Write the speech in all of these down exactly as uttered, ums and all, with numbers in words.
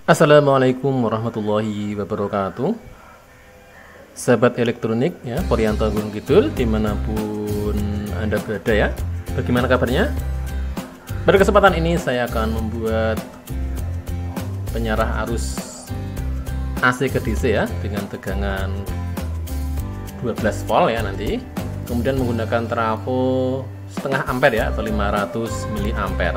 Assalamualaikum warahmatullahi wabarakatuh. Sahabat elektronik ya, Porianto Gunung Kidul dimanapun Anda berada ya. Bagaimana kabarnya? Pada kesempatan ini saya akan membuat penyarah arus A C ke D C ya, dengan tegangan dua belas volt ya nanti. Kemudian menggunakan trafo setengah ampere ya, atau lima ratus miliampere.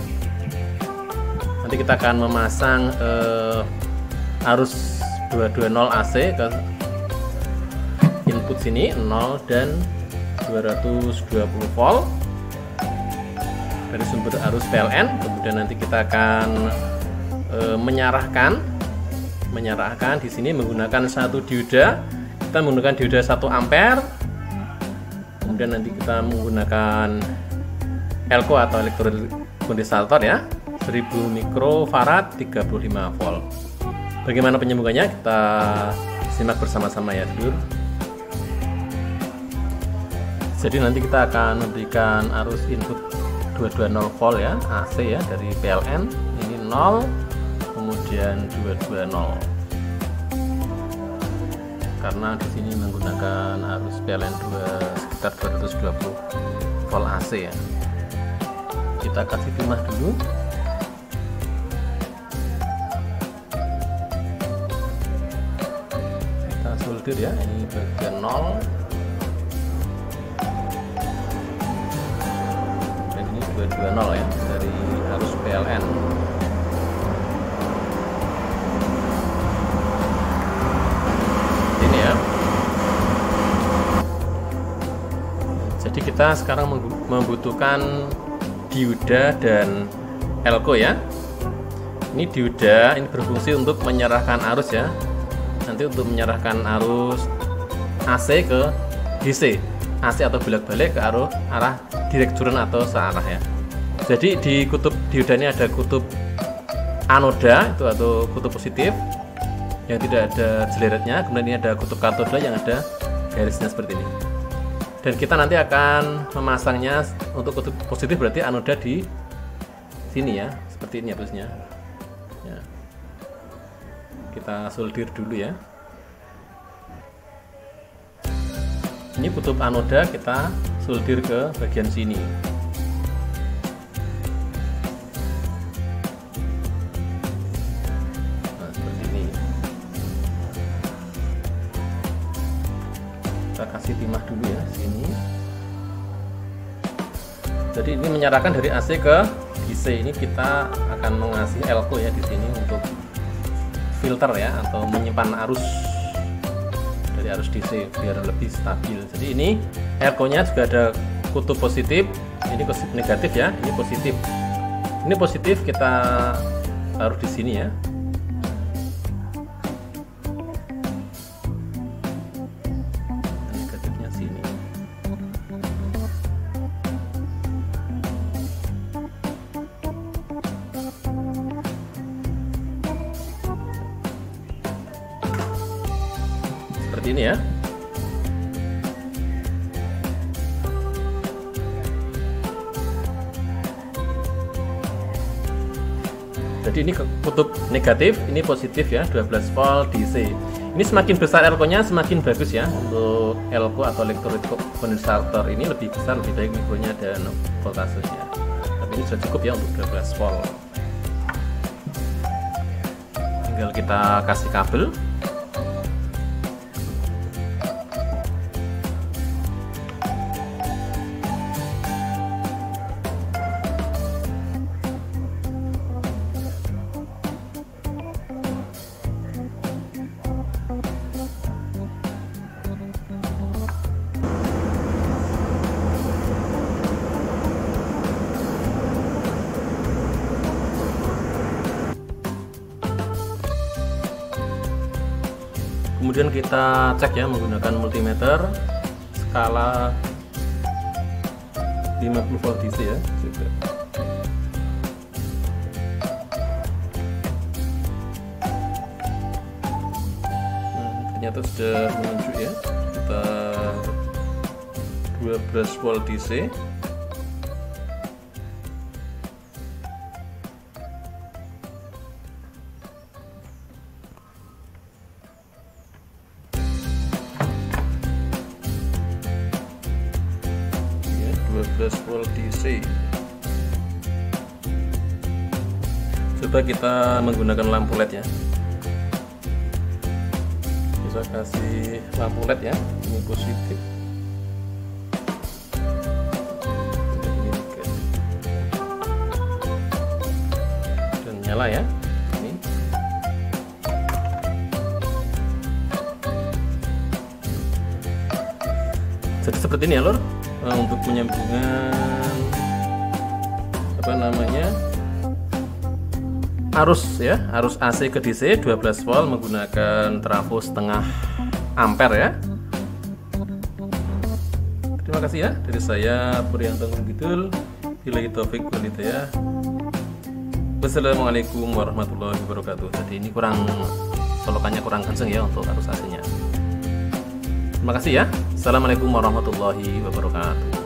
Nanti kita akan memasang eh, arus dua ratus dua puluh A C ke input sini nol dan dua ratus dua puluh volt dari sumber arus P L N. Kemudian nanti kita akan eh, menyarahkan menyarahkan di sini menggunakan satu dioda. Kita menggunakan dioda satu ampere. Kemudian nanti kita menggunakan elko atau elektrokondensator ya, seribu mikrofarad tiga puluh lima volt. Bagaimana penyambungannya? Kita simak bersama-sama ya, Dulur. Jadi nanti kita akan memberikan arus input dua ratus dua puluh volt ya, A C ya, dari P L N. Ini nol, kemudian dua ratus dua puluh. Karena di sini menggunakan arus P L N dua sekitar dua ratus dua puluh volt A C ya. Kita kasih timah dulu. Kita solder ya, ini bagian nol. Dan ini dua ratus dua puluh ya, dari arus P L N. Jadi kita sekarang membutuhkan dioda dan elko ya. Ini dioda, ini berfungsi untuk menyerahkan arus ya. Nanti untuk menyerahkan arus A C ke D C, A C atau bolak-balik ke arah arah direct current atau searah ya. Jadi di kutub dioda ini ada kutub anoda itu atau kutub positif yang tidak ada jeleretnya. Kemudian ini ada kutub katoda yang ada garisnya seperti ini. Dan kita nanti akan memasangnya untuk kutub positif, berarti anoda di sini ya, seperti ini harusnya ya. Kita solder dulu ya. Ini kutub anoda, kita solder ke bagian sini. Nah, seperti ini. Kita kasih timah dulu ya sini. Jadi ini menyarahkan dari A C ke D C. Ini kita akan mengasih elko ya di sini untuk filter ya, atau menyimpan arus dari arus D C biar lebih stabil. Jadi ini elko-nya juga ada kutub positif, ini kutub negatif ya, ini positif. Ini positif kita taruh di sini ya. Seperti ini ya. Jadi ini kutub negatif, ini positif ya, dua belas volt D C. Ini semakin besar elko-nya semakin bagus ya. Untuk elko atau elektrokondensator ini lebih besar, lebih baik mikronya dan voltasenya. Tapi ini sudah cukup ya untuk dua belas volt. Tinggal kita kasih kabel. Kemudian kita cek ya menggunakan multimeter skala lima puluh volt D C ya. Nah, ternyata sudah menunjuk ya, kita dua belas volt D C. dua belas volt D C. Coba kita menggunakan lampu L E D ya. Bisa kasih lampu L E D ya, ini positif. Dan nyala ya. Ini. Jadi seperti ini ya lor, untuk penyambungan apa namanya arus ya, arus A C ke D C dua belas volt menggunakan trafo setengah ampere ya. Terima kasih ya dari saya Puryanto Gidul. Billahi taufik wal hidayah. Wassalamualaikum warahmatullahi wabarakatuh. Jadi ini kurang, solokannya kurang kenceng ya untuk arus A C nya. Terima kasih ya. Assalamualaikum warahmatullahi wabarakatuh.